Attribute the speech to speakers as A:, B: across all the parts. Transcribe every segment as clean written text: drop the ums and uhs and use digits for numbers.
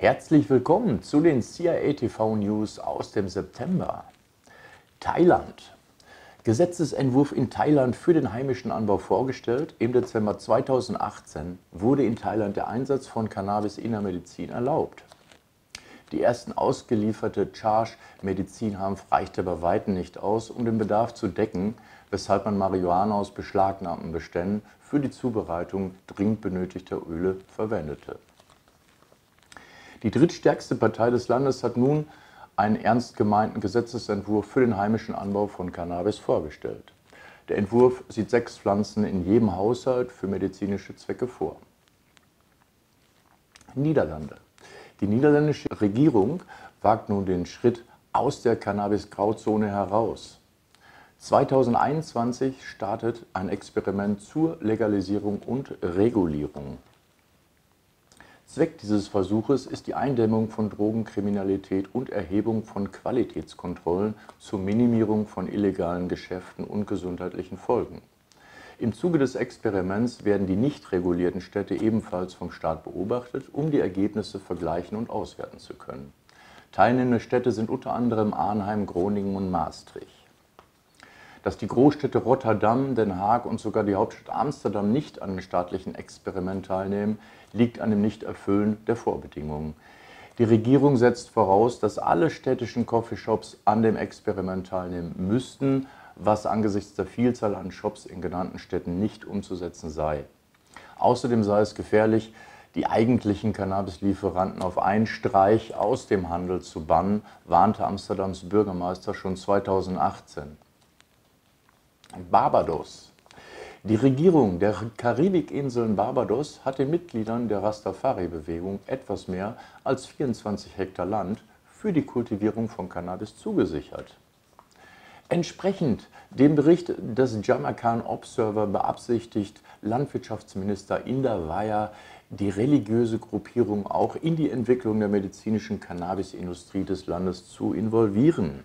A: Herzlich willkommen zu den CIA TV News aus dem September. Thailand. Gesetzesentwurf in Thailand für den heimischen Anbau vorgestellt. Im Dezember 2018 wurde in Thailand der Einsatz von Cannabis in der Medizin erlaubt. Die ersten ausgelieferte Charge-Medizinhanf reichte bei weitem nicht aus, um den Bedarf zu decken, weshalb man Marihuana aus beschlagnahmten Beständen für die Zubereitung dringend benötigter Öle verwendete. Die drittstärkste Partei des Landes hat nun einen ernst gemeinten Gesetzesentwurf für den heimischen Anbau von Cannabis vorgestellt. Der Entwurf sieht 6 Pflanzen in jedem Haushalt für medizinische Zwecke vor. Niederlande. Die niederländische Regierung wagt nun den Schritt aus der Cannabis-Grauzone heraus. 2021 startet ein Experiment zur Legalisierung und Regulierung. Zweck dieses Versuches ist die Eindämmung von Drogenkriminalität und Erhebung von Qualitätskontrollen zur Minimierung von illegalen Geschäften und gesundheitlichen Folgen. Im Zuge des Experiments werden die nicht regulierten Städte ebenfalls vom Staat beobachtet, um die Ergebnisse vergleichen und auswerten zu können. Teilnehmende Städte sind unter anderem Arnhem, Groningen und Maastricht. Dass die Großstädte Rotterdam, Den Haag und sogar die Hauptstadt Amsterdam nicht an dem staatlichen Experiment teilnehmen, liegt an dem Nichterfüllen der Vorbedingungen. Die Regierung setzt voraus, dass alle städtischen Coffeeshops an dem Experiment teilnehmen müssten, was angesichts der Vielzahl an Shops in genannten Städten nicht umzusetzen sei. Außerdem sei es gefährlich, die eigentlichen Cannabislieferanten auf einen Streich aus dem Handel zu bannen, warnte Amsterdams Bürgermeister schon 2018. Barbados. Die Regierung der Karibikinseln Barbados hat den Mitgliedern der Rastafari-Bewegung etwas mehr als 24 Hektar Land für die Kultivierung von Cannabis zugesichert. Entsprechend dem Bericht des Jamaican Observer beabsichtigt Landwirtschaftsminister Inder Waya, die religiöse Gruppierung auch in die Entwicklung der medizinischen Cannabisindustrie des Landes zu involvieren.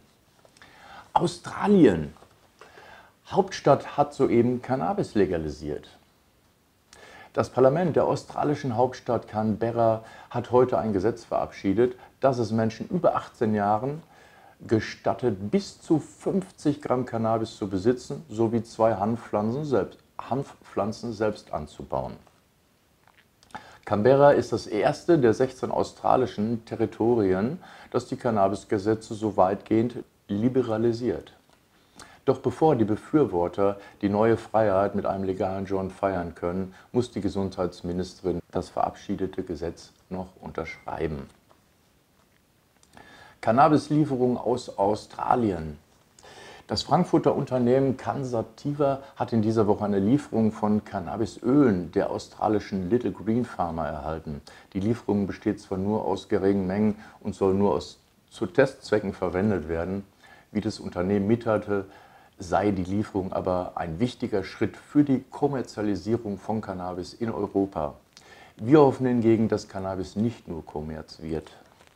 A: Australien. Hauptstadt hat soeben Cannabis legalisiert. Das Parlament der australischen Hauptstadt Canberra hat heute ein Gesetz verabschiedet, das es Menschen über 18 Jahren gestattet, bis zu 50 Gramm Cannabis zu besitzen, sowie 2 Hanfpflanzen selbst anzubauen. Canberra ist das erste der 16 australischen Territorien, das die Cannabisgesetze so weitgehend liberalisiert. Doch bevor die Befürworter die neue Freiheit mit einem legalen Joint feiern können, muss die Gesundheitsministerin das verabschiedete Gesetz noch unterschreiben. Cannabislieferung aus Australien. Das Frankfurter Unternehmen Cansativa hat in dieser Woche eine Lieferung von Cannabisölen der australischen Little Green Pharma erhalten. Die Lieferung besteht zwar nur aus geringen Mengen und soll nur zu Testzwecken verwendet werden. Wie das Unternehmen mitteilte, sei die Lieferung aber ein wichtiger Schritt für die Kommerzialisierung von Cannabis in Europa. Wir hoffen hingegen, dass Cannabis nicht nur Kommerz wird.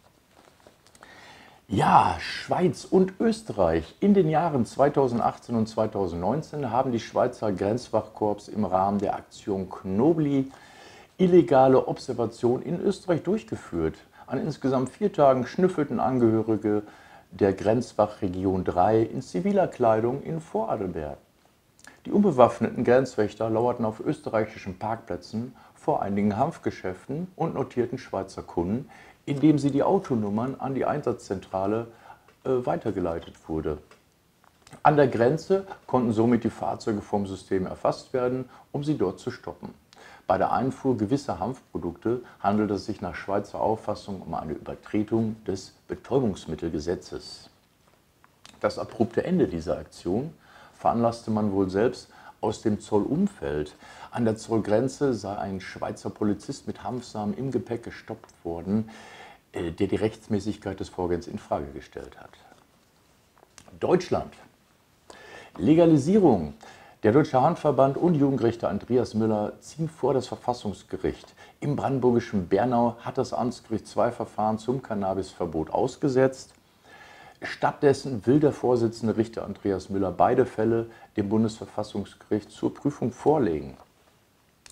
A: Ja, Schweiz und Österreich. In den Jahren 2018 und 2019 haben die Schweizer Grenzwachkorps im Rahmen der Aktion Knobli illegale Observation in Österreich durchgeführt. An insgesamt 4 Tagen schnüffelten Angehörige der Grenzwachregion 3 in ziviler Kleidung in Vorarlberg. Die unbewaffneten Grenzwächter lauerten auf österreichischen Parkplätzen vor einigen Hanfgeschäften und notierten Schweizer Kunden, indem sie die Autonummern an die Einsatzzentrale weitergeleitet wurde. An der Grenze konnten somit die Fahrzeuge vom System erfasst werden, um sie dort zu stoppen. Bei der Einfuhr gewisser Hanfprodukte handelt es sich nach Schweizer Auffassung um eine Übertretung des Betäubungsmittelgesetzes. Das abrupte Ende dieser Aktion veranlasste man wohl selbst aus dem Zollumfeld. An der Zollgrenze sei ein Schweizer Polizist mit Hanfsamen im Gepäck gestoppt worden, der die Rechtsmäßigkeit des Vorgehens infrage gestellt hat. Deutschland. Legalisierung. Der Deutsche Hanfverband und Jugendrichter Andreas Müller ziehen vor das Verfassungsgericht. Im brandenburgischen Bernau hat das Amtsgericht 2 Verfahren zum Cannabisverbot ausgesetzt. Stattdessen will der Vorsitzende Richter Andreas Müller beide Fälle dem Bundesverfassungsgericht zur Prüfung vorlegen.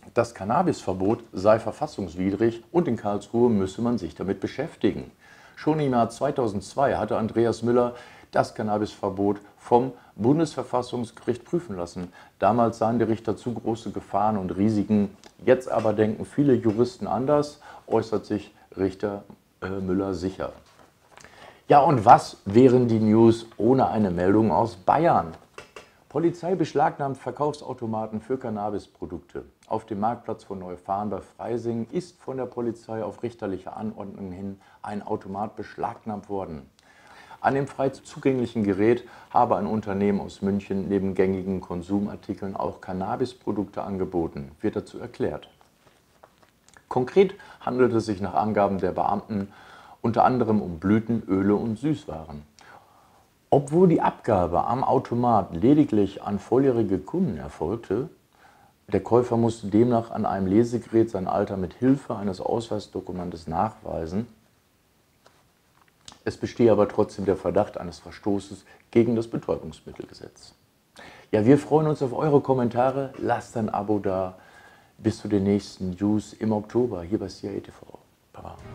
A: Das Cannabisverbot sei verfassungswidrig und in Karlsruhe müsse man sich damit beschäftigen. Schon im Jahr 2002 hatte Andreas Müller das Cannabisverbot vom Bundesverfassungsgericht prüfen lassen. Damals sahen die Richter zu große Gefahren und Risiken. Jetzt aber denken viele Juristen anders, äußert sich Richter Müller sicher. Ja, und was wären die News ohne eine Meldung aus Bayern? Polizei beschlagnahmt Verkaufsautomaten für Cannabisprodukte. Auf dem Marktplatz von Neufahren bei Freising ist von der Polizei auf richterliche Anordnung hin ein Automat beschlagnahmt worden. An dem frei zugänglichen Gerät habe ein Unternehmen aus München neben gängigen Konsumartikeln auch Cannabisprodukte angeboten, wird dazu erklärt. Konkret handelt es sich nach Angaben der Beamten unter anderem um Blüten, Öle und Süßwaren. Obwohl die Abgabe am Automat lediglich an volljährige Kunden erfolgte, der Käufer musste demnach an einem Lesegerät sein Alter mit Hilfe eines Ausweisdokumentes nachweisen. Es bestehe aber trotzdem der Verdacht eines Verstoßes gegen das Betäubungsmittelgesetz. Ja, wir freuen uns auf eure Kommentare. Lasst ein Abo da. Bis zu den nächsten News im Oktober hier bei CIA TV. Baba.